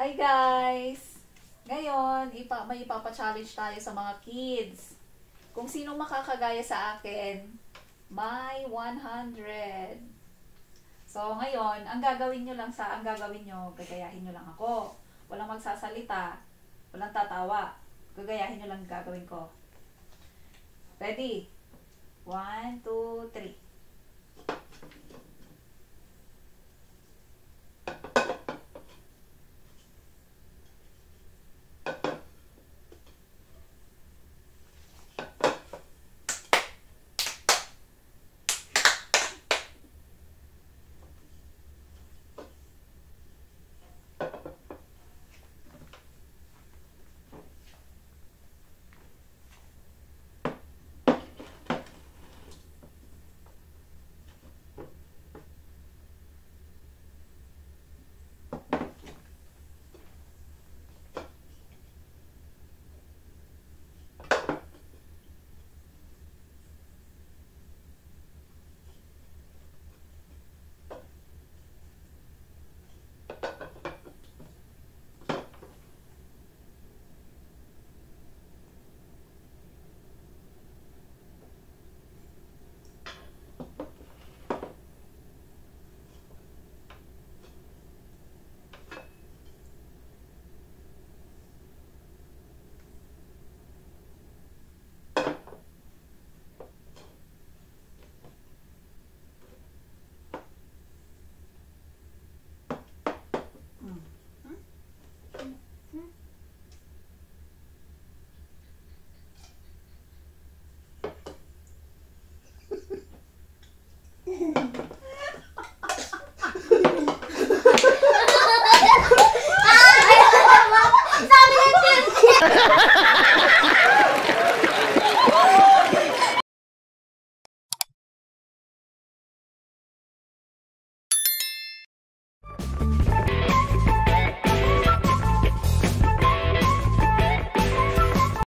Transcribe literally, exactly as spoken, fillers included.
Hi guys! Ngayon, ipa may ipapa-challenge tayo sa mga kids. Kung sino makakagaya sa akin, may one hundred. So, ngayon, ang gagawin nyo lang sa, ang gagawin nyo, gagayahin nyo lang ako. Walang magsasalita, walang tatawa. Gagayahin nyo lang gagawin ko. Ready? One, two, three. Hmm.